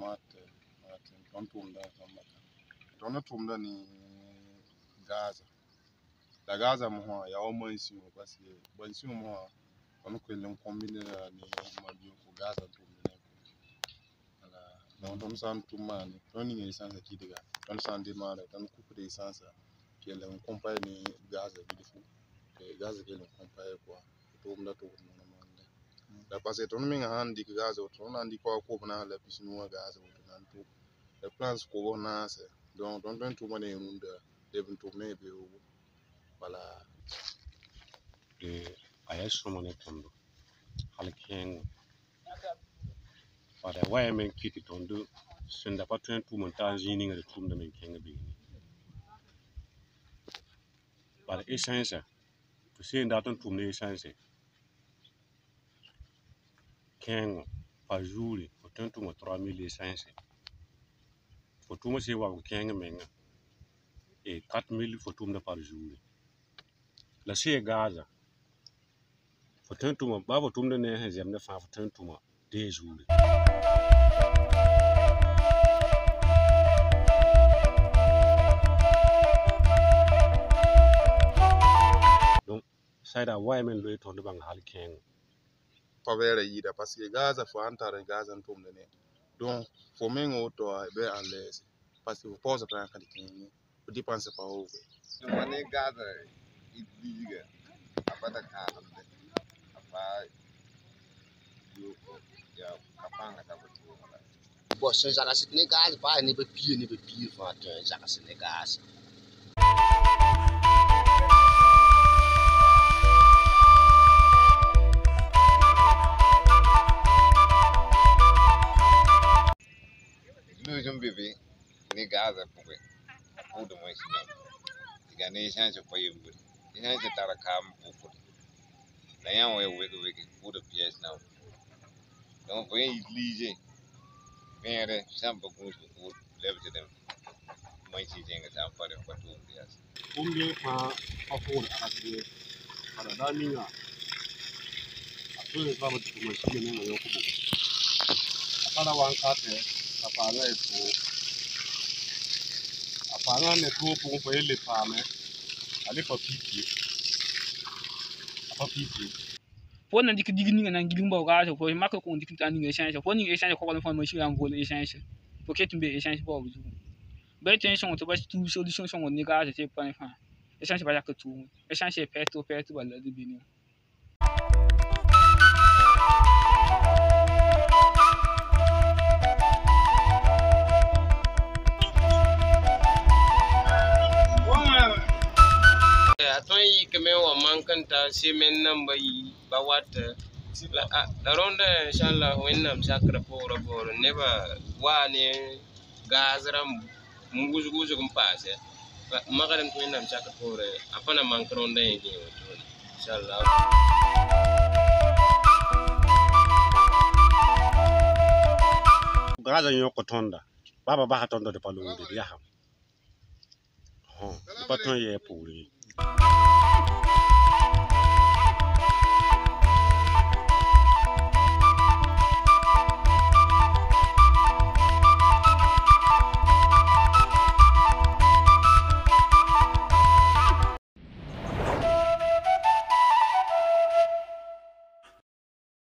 ton tumda ton tumda ni gaza la gaza mo ya o mo isi mo parce que bon si mo on ko len combiner ni MOJO ko gaza tumda voilà donc san tumani ton ni essence ki diga ton san demande ton coupe de essence qui est un compagnie gaz bi fu gaz qui est un compagnie quoi tumda to la parce que ton mi handi gaz ton handi ko na la pisnu gaz ton to le plans ko na se donc don to mane mun de to me be voilà de ayesho mane tondo halken para waya men kiti tondo senda patuen tu monta jini ngare tum de men kenga bi para essence to senda ton tum ne essence kengo par jour o tanto mo 3500 faut tout me se wa kenga menga et 4000 faut tout me par jour la c'est gaza faut tanto mo ba faut tout me ne hezem ne fa faut tanto mo 2 jours donc ça da wa men lo to de bang hal kengo pavere yida parce que gaza faut entrer gaza tum de ne donc faut men auto be à l'aise parce que vous pose pas quand il dépense pas au mane gaza idiga apata cadre apa yo ya kapanga ta betu Bon, c'est un Sénégal, pas un pied, un Sénégal. Nous sommes bébés, les gaz à pouvoir, pour de moins sinon. Il y a des échanges pour y aller. Il y a des tarakam pour. D'ailleurs, on est avec pour de pièces now. Donc, vous voyez, utiliser. Bien, ça me beaucoup pour lever de them. Moi, je tiens que ça me paraît pas tout. Combien par rapport à ce para daminga après ça va te machine ne yo ko apana wan kate apana epo apana ne to po ele pame ale papiki Pô, na dica digninga na ngilin ba ga ko ma ko dik tan ni échange po ni échange ko ko fon machine en vol échange pour que tu be échange pas vous ben tension to ba tout solution son on ga c'est pas enfin échange ba que tout échange fait tout ba la de bini Atoi keme wa mankanta semen namba yi bawata la ronda inshallah wennam sakra pora neba wane gazram muguzu kum passe magaram to wennam sakra pora apana mankronda yake inshallah gaza yoko tonda baba ba tonda de palo de ya ha ho paton ye pour